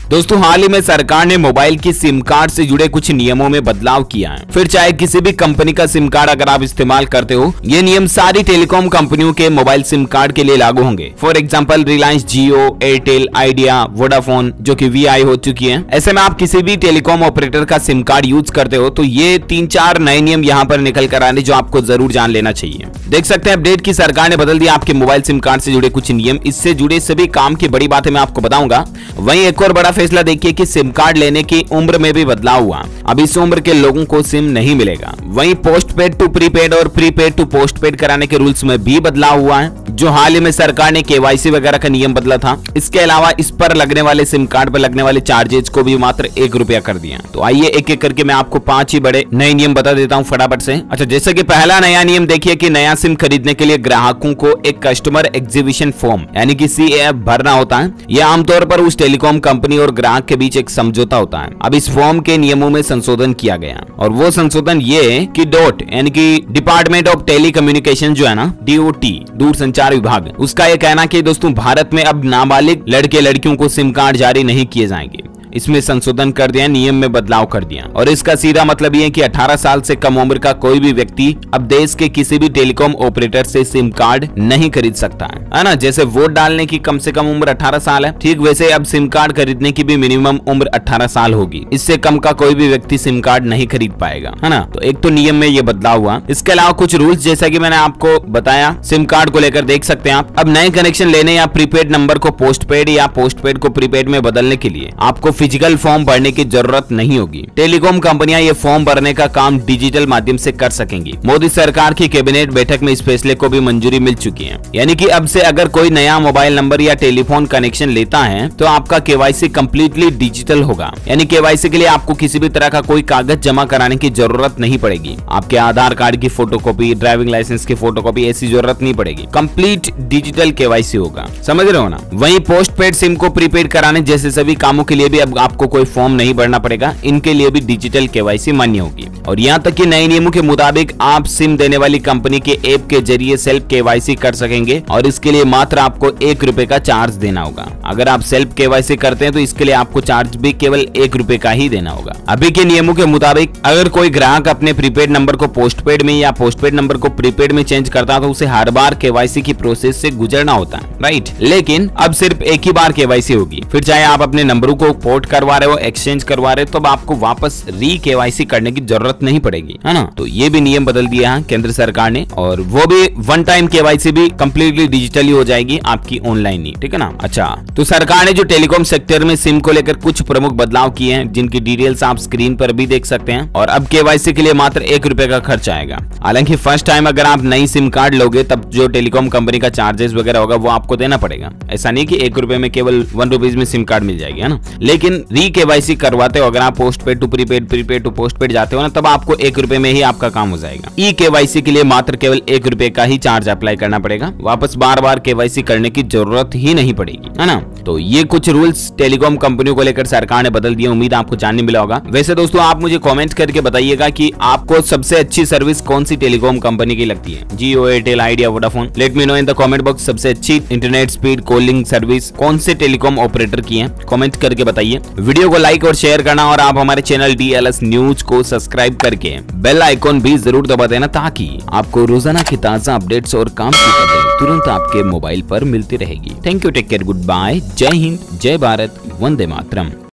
दोस्तों हाल ही में सरकार ने मोबाइल की सिम कार्ड से जुड़े कुछ नियमों में बदलाव किया है। फिर चाहे किसी भी कंपनी का सिम कार्ड अगर आप इस्तेमाल करते हो, ये नियम सारी टेलीकॉम कंपनियों के मोबाइल सिम कार्ड के लिए लागू होंगे। For example Reliance Jio, Airtel, Idea, Vodafone जो कि वीआई हो चुकी है। ऐसे में आप किसी भी टेलीकॉम ऑपरेटर का सिम कार्ड यूज करते हो तो ये 3-4 नए नियम यहाँ पर निकल कर आने जो आपको जरूर जान लेना चाहिए। देख सकते हैं अपडेट की सरकार ने बदल दिया आपके मोबाइल सिम कार्ड से जुड़े कुछ नियम। इससे जुड़े सभी काम की बड़ी बातें मैं आपको बताऊंगा। वहीं एक और बड़ा फैसला देखिए कि सिम कार्ड लेने की उम्र में भी बदलाव हुआ। अब इस उम्र के लोगों को सिम नहीं मिलेगा। वहीं पोस्ट पेड टू प्रीपेड और प्रीपेड टू पोस्ट पेड कराने के रूल्स में भी बदलाव हुआ है, जो हाल ही में सरकार ने केवाईसी वगैरह का नियम बदला था। इसके अलावा इस पर लगने वाले सिम कार्ड पर लगने वाले चार्जेस को भी मात्र 1 रुपया कर दिया। तो आइए एक एक करके मैं आपको 5 ही बड़े नए नियम बता देता हूँ फटाफट से। अच्छा, जैसे कि पहला नया नियम देखिए कि नया सिम खरीदने के लिए ग्राहकों को एक कस्टमर एग्जीबिशन फॉर्म यानी कि CEF भरना होता है। यह आमतौर पर उस टेलीकॉम कंपनी और ग्राहक के बीच एक समझौता होता है। अब इस फॉर्म के नियमों में संशोधन किया गया और वो संशोधन ये है कि डॉट यानी कि डिपार्टमेंट ऑफ टेली कम्युनिकेशन जो है ना, DOT दूरसंचार विभाग, उसका यह कहना कि दोस्तों भारत में अब नाबालिग लड़के लड़कियों को सिम कार्ड जारी नहीं किए जाएंगे। इसमें संशोधन कर दिया, नियम में बदलाव कर दिया और इसका सीधा मतलब ये है कि 18 साल से कम उम्र का कोई भी व्यक्ति अब देश के किसी भी टेलीकॉम ऑपरेटर से सिम कार्ड नहीं खरीद सकता है ना। जैसे वोट डालने की कम से कम उम्र 18 साल है, ठीक वैसे अब सिम कार्ड खरीदने की भी मिनिमम उम्र 18 साल होगी। इससे कम का कोई भी व्यक्ति सिम कार्ड नहीं खरीद पाएगा, है ना। तो एक तो नियम में ये बदलाव हुआ। इसके अलावा कुछ रूल्स जैसा कि मैंने आपको बताया सिम कार्ड को लेकर देख सकते हैं आप। अब नए कनेक्शन लेने या प्रीपेड नंबर को पोस्टपेड या पोस्टपेड को प्रीपेड में बदलने के लिए आपको फिजिकल फॉर्म भरने की जरूरत नहीं होगी। टेलीकॉम कंपनियां ये फॉर्म भरने का काम डिजिटल माध्यम से कर सकेंगी। मोदी सरकार की कैबिनेट बैठक में इस फैसले को भी मंजूरी मिल चुकी है। यानी कि अब से अगर कोई नया मोबाइल नंबर या टेलीफोन कनेक्शन लेता है तो आपका केवाईसी कंप्लीटली डिजिटल होगा। यानी केवाईसी के लिए आपको किसी भी तरह का कोई कागज जमा कराने की जरूरत नहीं पड़ेगी। आपके आधार कार्ड की फोटोकॉपी, ड्राइविंग लाइसेंस की फोटोकॉपी ऐसी जरूरत नहीं पड़ेगी। कंप्लीट डिजिटल केवाईसी होगा, समझ रहे हो ना। वहीं पोस्टपेड सिम को प्रीपेड कराने जैसे सभी कामों के लिए भी अब आपको कोई फॉर्म नहीं भरना पड़ेगा। इनके लिए भी डिजिटल केवाईसी मान्य होगी। और यहाँ तक कि नए नियमों के मुताबिक आप सिम देने वाली कंपनी के ऐप के जरिए सेल्फ केवाईसी कर सकेंगे और इसके लिए मात्र आपको 1 रुपए का चार्ज देना होगा। अगर आप सेल्फ केवाईसी करते हैं तो इसके लिए आपको चार्ज भी केवल 1 रुपए का ही देना होगा। अभी के नियमों के मुताबिक अगर कोई ग्राहक अपने प्रीपेड नंबर को पोस्टपेड में या पोस्टपेड नंबर को प्रीपेड में चेंज करता है तो उसे हर बार केवाईसी की प्रोसेस से गुजरना होता है, राइट। लेकिन अब सिर्फ एक ही बार केवाईसी होगी। फिर चाहे आप अपने नंबरों को पोर्ट करवा रहे हो, एक्सचेंज करवा रहे, तो आपको वापस री केवाईसी करने की जरूरत नहीं पड़ेगी, है ना। तो ये भी नियम बदल दिया है केंद्र सरकार ने और वो भी वन टाइम केवाईसी भी कंप्लीटली डिजिटली हो जाएगी आपकी ऑनलाइन ही, ठीक है ना। अच्छा, तो सरकार ने जो टेलीकॉम सेक्टर में सिम को लेकर कुछ प्रमुख बदलाव किए हैं जिनकी डिटेल्स आप स्क्रीन पर भी देख सकते हैं। और अब केवाईसी के लिए मात्र 1 रुपए का खर्च आएगा। हालांकि फर्स्ट टाइम अगर आप नई सिम कार्ड लोगे तब जो टेलीकॉम कंपनी का चार्जेस वगैरह होगा वो आपको देना पड़ेगा। ऐसा नहीं कि 1 रुपए में केवल 1 रुपीज में सिम कार्ड मिल जाएगी, है ना। लेकिन री केवाईसी करवाते हो, अगर आप postpaid to prepaid, prepaid to postpaid जाते हो ना, तब आपको 1 रुपए में ही आपका काम हो जाएगा। ई केवाईसी के लिए मात्र केवल 1 रुपए का ही चार्ज अप्लाई करना पड़ेगा। वापस बार बार केवाईसी करने की जरूरत ही नहीं पड़ेगी, है ना। तो ये कुछ रूल्स टेलीकॉम कंपनियों को लेकर सरकार ने बदल दिए। उम्मीद आपको जानने मिला होगा। वैसे दोस्तों आप मुझे कमेंट करके बताइएगा कि आपको सबसे अच्छी सर्विस कौन सी टेलीकॉम कंपनी की लगती है, Jio, Airtel, Idea, Vodafone. Let me know in the comment box सबसे अच्छी इंटरनेट स्पीड कॉलिंग सर्विस कौन से टेलीकॉम ऑपरेटर की है, कमेंट करके बताइए। वीडियो को लाइक और शेयर करना और आप हमारे चैनल DLS न्यूज को सब्सक्राइब करके बेल आइकॉन भी जरूर दबा देना ताकि आपको रोजाना की ताजा अपडेट्स और काम की खबरें तुरंत आपके मोबाइल पर मिलती रहेगी। Thank you, take care, good bye, जय हिंद, जय भारत, वंदे मातरम।